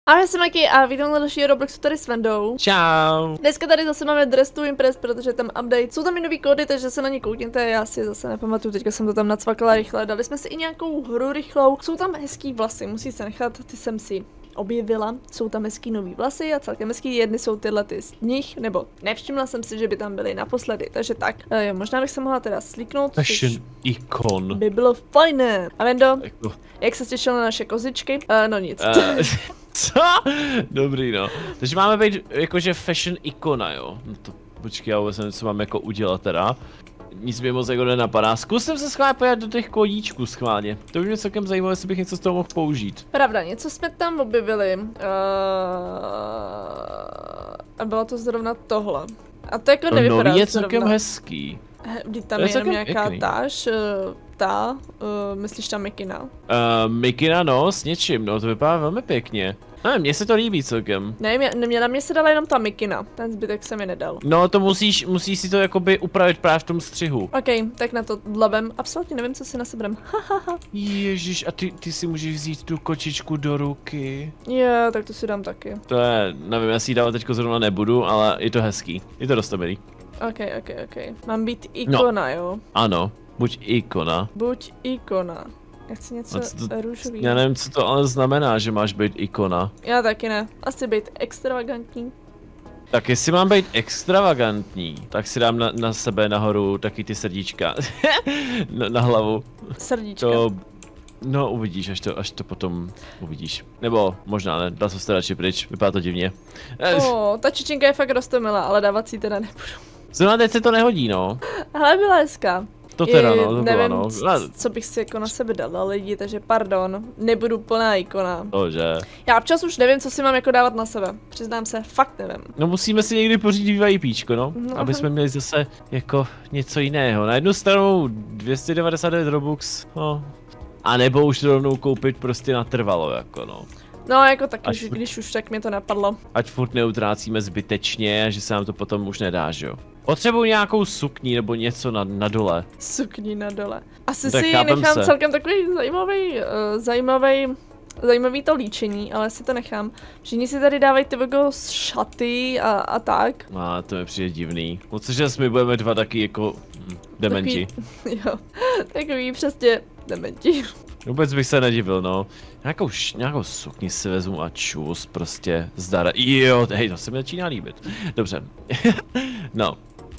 Ahoj, já jsem Maki a vítám na dalšího Robloxu tady s Vendou. Čau. Dneska tady zase máme Dress to Impress, protože tam update. Jsou tam i nový kódy, takže se na ně koukněte, já si zase nepamatuju, teďka jsem to tam nacvakla rychle. Dali jsme si i nějakou hru rychlou. Jsou tam hezký vlasy, musí se nechat, ty jsem si objevila. Jsou tam hezký nový vlasy a celkem hezký, jedny jsou tyhle ty z nich, nebo nevšimla jsem si, že by tam byly naposledy, takže tak. Jo, možná bych se mohla teda slíknout. Fashion icon. By bylo fajné. A Vendo, jak se těšil na naše kozičky? No nic. Co? Dobrý no. Takže máme být jakože fashion ikona, jo. No to počkej, já vůbec nevím, co mám jako udělat teda. Nic mi moc jako nenapadá. Zkusím se schválně podívat do těch kódíčků schválně. To by mě celkem zajímalo, jestli bych něco z toho mohl použít. Pravda, něco jsme tam objevili. A bylo to zrovna tohle. A to jako nevypadá nový je zrovna. celkem hezký. Vždyť tam je jenom nějaká táž, myslíš tam Mikina? Mikina no, s něčím, no, to vypadá velmi pěkně. Ne, mně se to líbí celkem. Ne, na mě se dala jenom ta Mikina, ten zbytek se mi nedal. No to musíš si to jakoby upravit právě v tom střihu. OK, tak na to dlabem, absolutně nevím, co si nasebrem. Ježíš, a ty si můžeš vzít tu kočičku do ruky. Jo, tak to si dám taky. To je, nevím, já si ji dávat teďko zrovna nebudu, ale je to hezký, je to dost dobrý. OK. Mám být ikona, no. Jo? Ano, buď ikona. Buď ikona. Já chci něco růžový. Já nevím, co to ale znamená, že máš být ikona. Já taky ne. Asi být extravagantní. Tak jestli mám být extravagantní, tak si dám na sebe nahoru taky ty srdíčka. na hlavu. Srdíčka. No uvidíš, až to potom uvidíš. Nebo možná ne, dal jsem se radši pryč, vypadá to divně. Ta čičinka je fakt roztomilá, ale dávat si teda nebudu. Zrovna teď se to nehodí, no. Ale byla hezká. To teda, no, to nevím, no. Co bych si jako na sebe dala lidi, takže pardon, nebudu plná ikona. Tože. Já občas už nevím, co si mám jako dávat na sebe, přiznám se, fakt nevím. No musíme si někdy pořídit VIPčko, no, aby jsme měli zase jako něco jiného. Na jednu stranu 299 Robux, no. A nebo už rovnou koupit prostě natrvalo, jako no. No jako taky, když už tak mě to napadlo. Ať furt neutrácíme zbytečně, že se nám to potom už nedá, že jo. Potřebuji nějakou sukni nebo něco na dole. Sukni na dole. Asi tak si nechám celkem takový zajímavý to líčení, ale si to nechám. Všichni si tady dávají ty šaty a tak. A to mi přijde divný. Protože my budeme dva taky jako dementi. Jo, takový přesně dementi. Vůbec bych se nedivil, no. Nějakou sukni si vezmu a čus, prostě zdar. Jo, hej, to se mi začíná líbit. Dobře. No.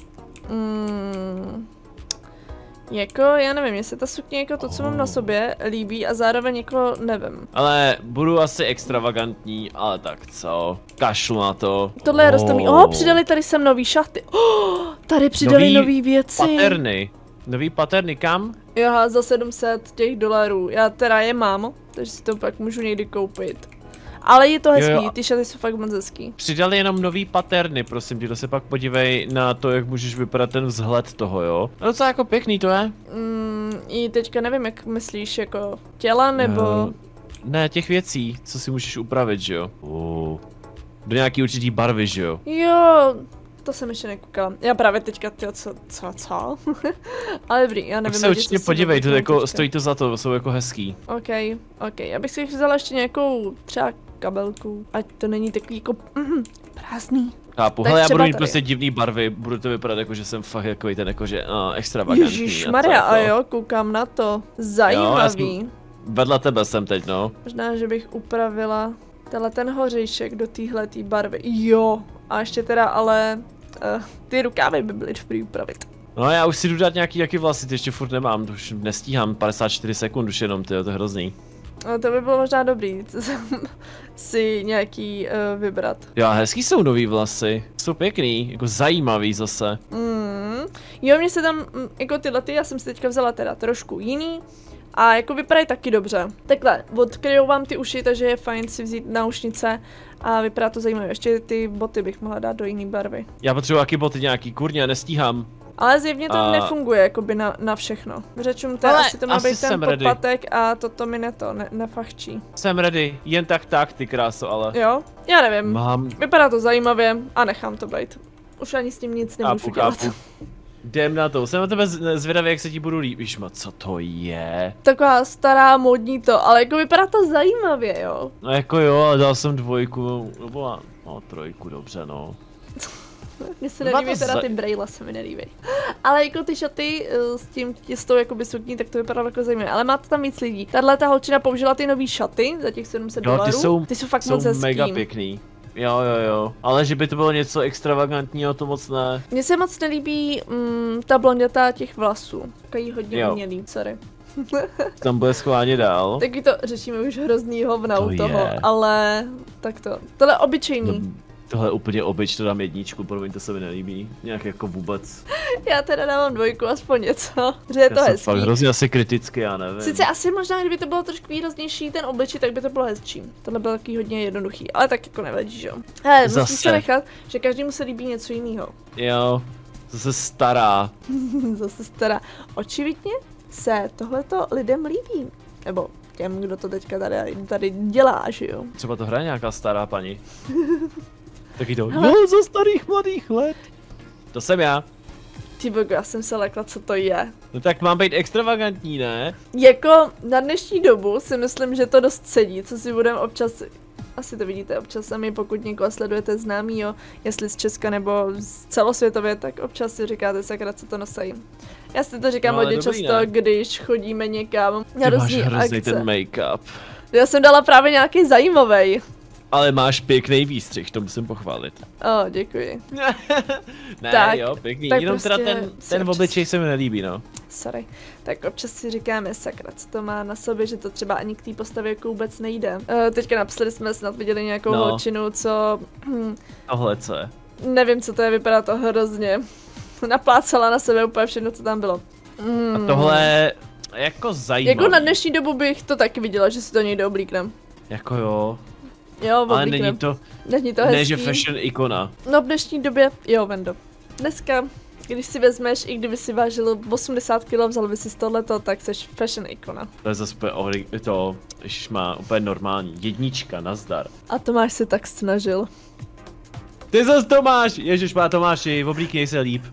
Jako, já nevím, jestli ta sukně jako to, co mám na sobě, líbí a zároveň jako nevím. Ale budu asi extravagantní, ale tak co? Kašlu na to. Tohle je roztomí. Přidali tady sem nový šaty. Tady přidali nový věci. Nový paterny, kam? Jo, za 700 těch dolarů. Já teda je mám, takže si to pak můžu někdy koupit. Ale je to hezký, ty šaty jsou fakt moc hezký. Přidali jenom nový paterny, prosím tě, to se pak podívej na to, jak můžeš vypadat ten vzhled toho, jo? No docela jako pěkný to je. I teďka nevím, jak myslíš, jako těla nebo... Ne, těch věcí, co si můžeš upravit, že jo? Do nějaký určitý barvy, že jo? Jo, to jsem ještě nekoukala. Já právě teďka, co? Ale dobrý, já nevím. Tak se určitě podívej, to jako, stojí to za to, jsou jako hezký. OK, já bych si vzala ještě nějakou třeba kabelku, ať to není takový jako prázdný. Chápu, hele, já budu mít prostě divný barvy, budu to vypadat jako, že jsem fakt jako ten jakože extravagantní. Ježišmarja, a jo, koukám na to, zajímavý. Jo, vedle tebe jsem teď, no. Možná, že bych upravila ten hořejšek do téhletý barvy, jo. A ještě teda ale ty rukávy by byly dobrý upravit. No já už si jdu dát nějaký jaký vlasy, ty ještě furt nemám, to už nestíhám, 54 sekund už jenom, to je hrozný. No to by bylo možná dobrý, si nějaký vybrat. Jo, hezký jsou nový vlasy, jsou pěkný, jako zajímavý zase. Jo, mně se tam, jako tyhle, já jsem si teďka vzala teda trošku jiný. A jako vypadají taky dobře. Takhle, odkryjou vám ty uši, takže je fajn si vzít náušnice a vypadá to zajímavě. Ještě ty boty bych mohla dát do jiné barvy. Já potřebuji jaký boty nějaký, kurně, nestíhám. Ale zjevně to nefunguje jakoby na všechno. Řečům to asi to má být ten podpatek a toto mi nefachčí. Jsem ready, jen tak, ty kráso, ale. Jo, já nevím. Vypadá to zajímavě a nechám to být. Už ani s tím nic nemůžu dělat. Jdem na to, jsem na tebe zvědavý, jak se ti budu líbit. Víš, co to je? Taková stará modní to, ale jako vypadá to zajímavě, jo. No jako jo, ale dal jsem 2, nebo no 3, dobře no. Mně se nelíbí teda ty brejle, se mi nelíbí. Ale jako ty šaty s tím těstou jakoby sukní, tak to vypadalo jako zajímavé. Ale má to tam víc lidí. Tahle ta holčina použila ty nový šaty za těch $700. Ty jsou fakt moc hezký. Mega pěkný. Jo. Ale že by to bylo něco extravagantního, to moc ne. Mně se moc nelíbí ta blondětá těch vlasů. Takový hodně umělý, sorry. Tam bude schválně dál. Taky to řešíme už hroznýho hovna u toho, ale tak to. Tohle je obyčejný. No, tohle je úplně obyč, to dám 1, promiň, to se mi nelíbí. Nějak jako vůbec. Já teda dávám 2, aspoň něco, že je to hezký. Já jsem fakt hrozně asi kriticky, já nevím. Sice asi možná, kdyby to bylo trošku výraznější ten obličej, tak by to bylo hezčí. Tohle bylo taky hodně jednoduchý, ale tak jako nevadí, že jo. Hele, musím se nechat, že každému se líbí něco jiného. Jo, zase stará. Zase stará. Očividně se tohleto lidem líbí. Nebo těm, kdo to teďka tady dělá, že jo. Třeba to hraje nějaká stará paní. Taky to, jo, za starých mladých let. To jsem já. Ty bogo, já jsem se lekla, co to je. No tak mám být extravagantní, ne? Jako na dnešní dobu si myslím, že to dost sedí, co si budeme občas, asi to vidíte občas sami, pokud někoho sledujete známýho, jestli z Česka nebo z celosvětově, tak občas si říkáte, sakra, co to nosají. Já si to říkám hodně často, když chodíme někam na různý akce. Ten make-up. Já jsem dala právě nějaký zajímavý. Ale máš pěkný výstřih, to musím pochválit. Děkuji. Ne, tak, jo, pěkný, tak jenom prostě teda ten obličej se mi nelíbí, no. Sorry. Tak občas si říkáme, sakra, co to má na sobě, že to třeba ani k té postavě jako vůbec nejde. Teďka naposledy jsme snad viděli nějakou holčinu, co... Tohle co je? Nevím, co to je, vypadá to hrozně. Naplácala na sebe úplně všechno, co tam bylo. A tohle jako zajímavý. Jako na dnešní dobu bych to taky viděla, že si to někde oblíknem. Jako jo. Jo, ale není to hezký. Ne, že fashion ikona. No v dnešní době, jo, Vendo. Dneska, když si vezmeš, i kdyby si vážil 80 kg, vzal by si z tohleto, tak seš fashion ikona. To je zase to, ježiš, má úplně normální. 1, nazdar. A Tomáš se tak snažil. Ty zase Tomáš! Ježiš, má Tomáši, oblíkněj se líp.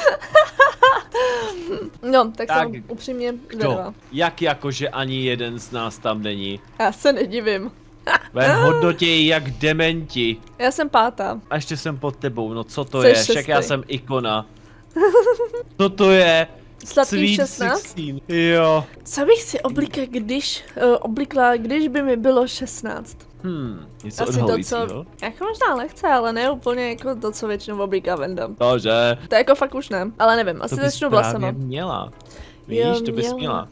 No, tak jsem upřímně zvědavá. Jak jakože ani jeden z nás tam není? Já se nedivím. Ve hodnotě jak dementi. Já jsem 5. A ještě jsem pod tebou, no co to Jsi je? 6. Však já jsem ikona. Co to je? Sladký 16? Jo. Co bych si oblikla, když by mi bylo 16? Něco odhalujícího. Jako možná lehce, ale ne úplně jako to, co většinou oblíká Venda. Tože? To jako fakt už ne, ale nevím, asi začnu vlasama. To bys měla. Víš, to bys měla.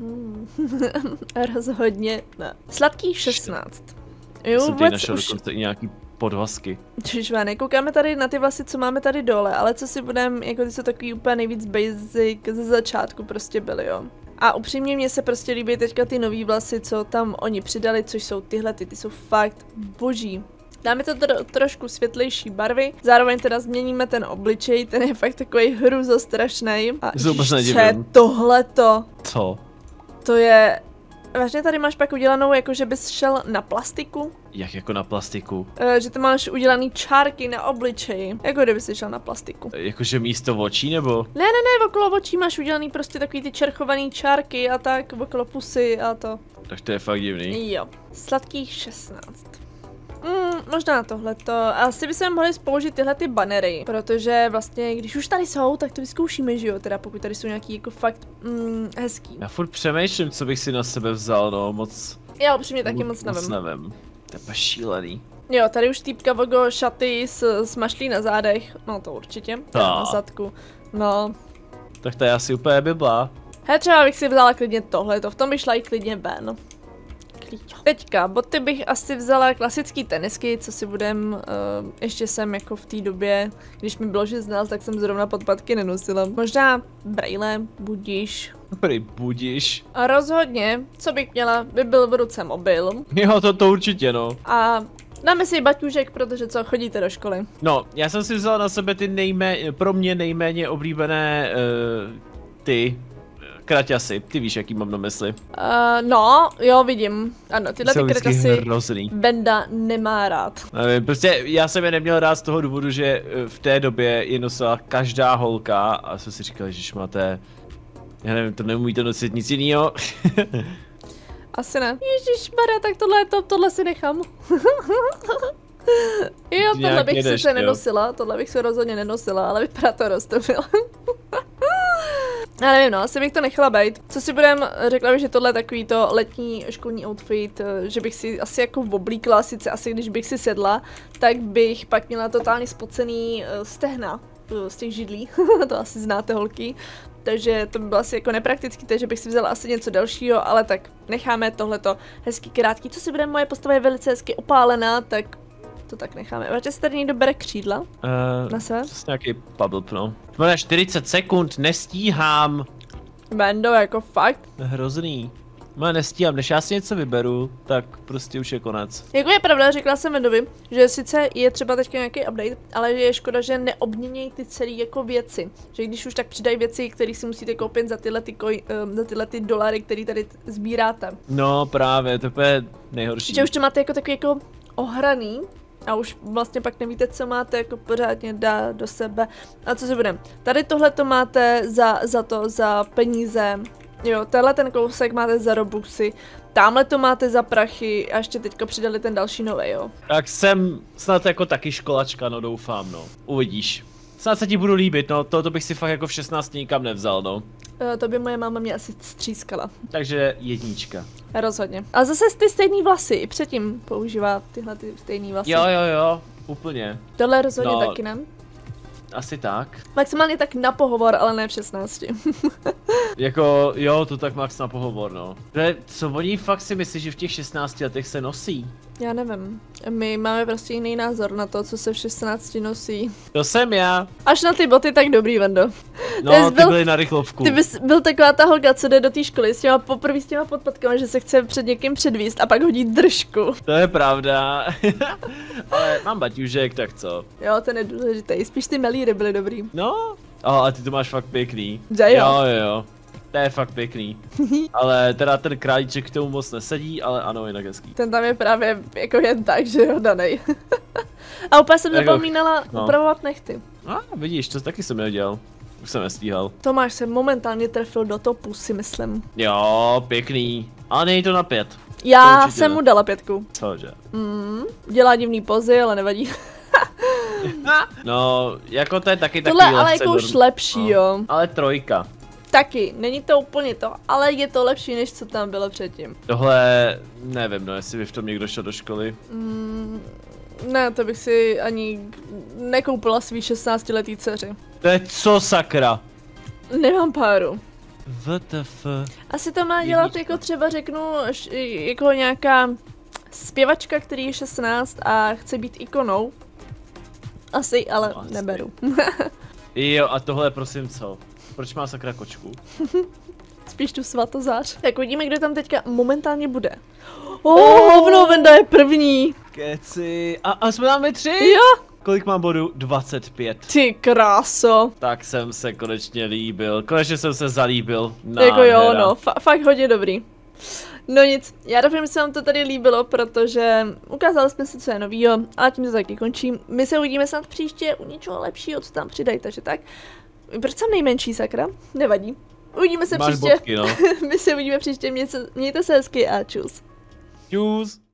Rozhodně ne. Sladký 16. Jo, jsem tady našel dokonce i nějaký podvazky. Čižváne, koukáme tady na ty vlasy, co máme tady dole, ale co si budeme, jako ty jsou takový úplně nejvíc basic ze začátku prostě byly, jo. A upřímně mně se prostě líbí teďka ty nový vlasy, co tam oni přidali, což jsou tyhle, ty jsou fakt boží. Dáme to trošku světlejší barvy, zároveň teda změníme ten obličej, ten je fakt takový hruzostrašnej. A tohleto. Co? To je... Vážně tady máš pak udělanou, jako že bys šel na plastiku? Jak jako na plastiku? Že to máš udělaný čárky na obličeji, jako kdyby jsi šel na plastiku. Jakože místo očí, nebo? Ne, okolo očí máš udělaný prostě takový ty čerchovaný čárky a tak, okolo pusy a to. Tak to je fakt divný. Jo. Sladkých 16. Možná tohleto. Asi bychom mohli použít tyhle ty banery, protože vlastně, když už tady jsou, tak to vyzkoušíme, že jo, teda pokud tady jsou nějaký jako fakt hezký. Já furt přemýšlím, co bych si na sebe vzal, no, moc... Já upřímně taky moc nevím. To je šílený. Jo, tady už týpka vogo šaty s mašlí na zádech, no to určitě, na zadku, no. Tak to je asi úplně bibla. Hele, třeba bych si vzala klidně tohleto, v tom by šla i klidně ven. Teďka, boty bych asi vzala klasický tenisky, co si budem, ještě jsem jako v té době, když mi bylo 16, tak jsem zrovna podpatky nenosila. Možná brejle, budíš. Budíš. A rozhodně, co bych měla, by byl v ruce mobil. Jo, to určitě, no. A dáme si baťůžek, protože co, chodíte do školy. No, já jsem si vzal na sebe ty pro mě nejméně oblíbené, kraťasy, ty víš, jaký mám na mysli. No, jo, vidím. Ano, tyhle ty kraťasy hrozný. Benda nemá rád. Nevím, prostě já jsem je neměl rád z toho důvodu, že v té době je nosila každá holka a jsem si říkal, že máte, já nevím, to neumíte nosit nic jinýho. Asi ne. Ježišmarja, tak tohle si nechám. Jo, tohle bych si se nenosila, tohle bych se rozhodně nenosila, ale vypadá to roztomilé. Já nevím, no, asi bych to nechala být. Co si budem, řekla bych, že tohle je takový to letní školní outfit, že bych si asi jako oblíkla, sice asi když bych si sedla, tak bych pak měla totálně spocený stehna z těch židlí, to asi znáte holky. Takže to by bylo asi jako nepraktický, takže bych si vzala asi něco dalšího, ale tak necháme tohleto hezký krátký. Co si bude, moje postava je velice hezky opálená, tak to tak necháme. Vače se tady někdo bere křídla? Na sebe? To je nějaký pablb, no. Máme 40 sekund, nestíhám. Bendo, jako fakt? Hrozný. No nestíhám, než já si něco vyberu, tak prostě už je konec. Jako je pravda, řekla jsem Vendovi, že sice je třeba teďka nějaký update, ale je škoda, že neobměnějí ty celé jako věci. Že když už tak přidají věci, které si musíte koupit za tyhle ty dolary, které tady sbíráte. No právě, to je nejhorší. Že už to máte jako takový jako ohraný a už vlastně pak nevíte, co máte jako pořádně dát do sebe. A co si budeme? Tady tohle to máte za peníze. Jo, tenhle ten kousek máte za robuxy, tamhle to máte za prachy a ještě teďko přidali ten další nový, jo. Tak jsem snad jako taky školačka, no doufám, no. Uvidíš. Snad se ti budu líbit, no, to bych si fakt jako v 16 nikam nevzal, no. To by moje máma mě asi střískala. Takže jednička. Rozhodně. A zase ty stejný vlasy, i předtím používá tyhle ty stejný vlasy. Jo, úplně. Tohle rozhodně taky ne. Asi tak. Maximálně tak na pohovor, ale ne v 16. Jako, jo, to tak max na pohovor, no. Co oni fakt si myslí, že v těch 16 letech se nosí? Já nevím. My máme prostě jiný názor na to, co se v 16 nosí. To jsem já. Až na ty boty, tak dobrý, Vendo. No, ty byly na rychlovku. Ty bys byl taková ta holka, co jde do té školy poprvé s těma podpatkama, že se chce před někým předvíst a pak hodí držku. To je pravda. Ale mám baťužek, tak co? Jo, to je důležité. Spíš ty melíry byly dobrý. No, a ty to máš fakt pěkný. Jo. To je fakt pěkný. Ale teda ten králíček k tomu moc nesedí, ale ano, jinak hezký. Ten tam je právě jako jen tak, že jo, danej. A úplně jsem zapomínala upravovat nechty. Vidíš, to taky jsem nedělal. Už jsem nestíhal. Tomáš se momentálně trefil do topu, si myslím. Jo, pěkný. Ale nej to na 5. Já jsem mu dala 5. Cože? Dělá divný pozy, ale nevadí. No, jako to je taky takový tohle ale jako už lepší, jo. Ale 3. Taky, není to úplně to, ale je to lepší, než co tam bylo předtím. Tohle, nevím, no, jestli by v tom někdo šel do školy. Ne, to bych si ani nekoupila svý 16letý dceři. To je co, sakra? Nemám páru. WTF. Asi to má dělat jako třeba řeknu, jako nějaká zpěvačka, který je 16 a chce být ikonou. Asi, ale no, neberu. Jo, a tohle prosím co? Proč má sakra kočku? Spíš tu svatozář. Tak uvidíme, kdo tam teďka momentálně bude. Hovno, Venda je první. Keci. A jsme tam 3? Jo. Kolik mám bodů? 25. Ty kráso. Tak jsem se konečně líbil. Konečně jsem se zalíbil. Jako jo, no, fakt hodně dobrý. No nic, já doufám, že se vám to tady líbilo, protože ukázali jsme si, co je novýho, a tím to taky končím. My se uvidíme snad příště u něčeho lepšího, co tam přidají, takže tak. Proč jsem nejmenší, sakra? Nevadí. Uvidíme se příště. Bodky, no. My se uvidíme příště, mějte se hezky a čus. Čus.